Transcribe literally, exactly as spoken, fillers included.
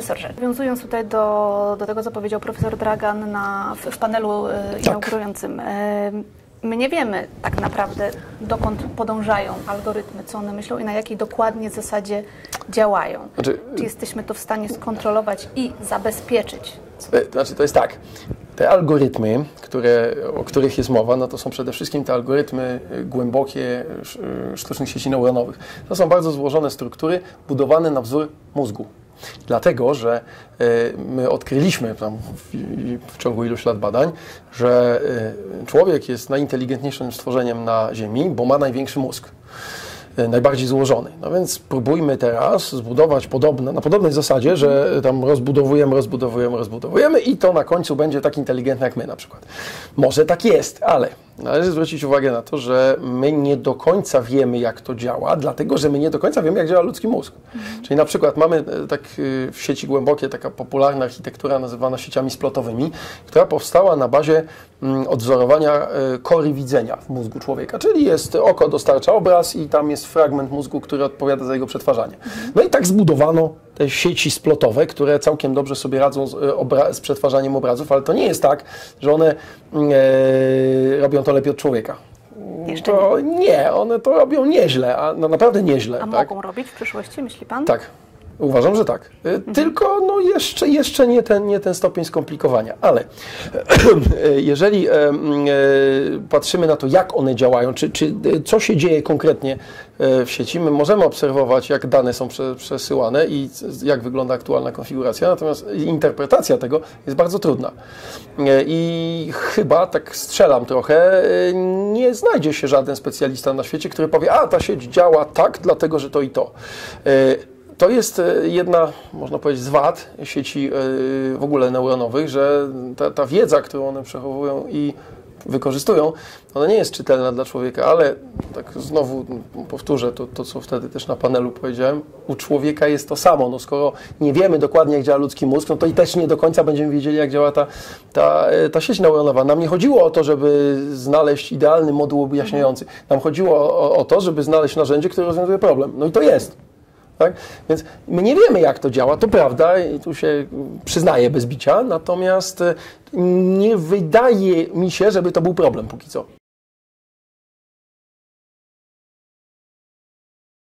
profesorze, nawiązując tutaj do, do tego, co powiedział profesor Dragan na, w, w panelu y, inaugurującym, y, my nie wiemy tak naprawdę, dokąd podążają algorytmy, co one myślą i na jakiej dokładnie zasadzie działają. Znaczy, czy jesteśmy to w stanie skontrolować i zabezpieczyć? Znaczy, to jest tak. Te algorytmy, które, o których jest mowa, no to są przede wszystkim te algorytmy głębokie sztucznych sieci neuronowych. To są bardzo złożone struktury budowane na wzór mózgu. Dlatego, że my odkryliśmy tam w ciągu iluś lat badań, że człowiek jest najinteligentniejszym stworzeniem na Ziemi, bo ma największy mózg. Najbardziej złożony. No więc próbujmy teraz zbudować podobne, na podobnej zasadzie, że tam rozbudowujemy, rozbudowujemy, rozbudowujemy i to na końcu będzie tak inteligentne jak my na przykład. Może tak jest, ale należy zwrócić uwagę na to, że my nie do końca wiemy, jak to działa, dlatego, że my nie do końca wiemy, jak działa ludzki mózg. Mhm. Czyli na przykład mamy tak w sieci głębokie taka popularna architektura nazywana sieciami splotowymi, która powstała na bazie odwzorowania kory widzenia w mózgu człowieka, czyli jest oko dostarcza obraz i tam jest fragment mózgu, który odpowiada za jego przetwarzanie. Mhm. No i tak zbudowano te sieci splotowe, które całkiem dobrze sobie radzą z, obra- z przetwarzaniem obrazów, ale to nie jest tak, że one e, robią to lepiej od człowieka. Jeszcze to nie. nie, one to robią nieźle, a no naprawdę nieźle. A tak? mogą robić w przyszłości, myśli Pan? Tak. Uważam, że tak. Mhm. Tylko no jeszcze, jeszcze nie, ten, nie ten stopień skomplikowania. Ale jeżeli e, e, patrzymy na to, jak one działają, czy, czy co się dzieje konkretnie w sieci, my możemy obserwować, jak dane są prze, przesyłane i jak wygląda aktualna konfiguracja, natomiast interpretacja tego jest bardzo trudna. I chyba, tak strzelam trochę, nie znajdzie się żaden specjalista na świecie, który powie, a ta sieć działa tak, dlatego że to i to. To jest jedna, można powiedzieć, z wad sieci w ogóle neuronowych, że ta, ta wiedza, którą one przechowują i wykorzystują, ona nie jest czytelna dla człowieka, ale tak znowu powtórzę to, to, co wtedy też na panelu powiedziałem, u człowieka jest to samo. No skoro nie wiemy dokładnie, jak działa ludzki mózg, no to i też nie do końca będziemy wiedzieli, jak działa ta, ta, ta sieć neuronowa. Nam nie chodziło o to, żeby znaleźć idealny moduł objaśniający. Nam chodziło o, o to, żeby znaleźć narzędzie, które rozwiązuje problem. No i to jest. Tak? Więc my nie wiemy, jak to działa, to prawda, i tu się przyznaję bez bicia, natomiast nie wydaje mi się, żeby to był problem póki co.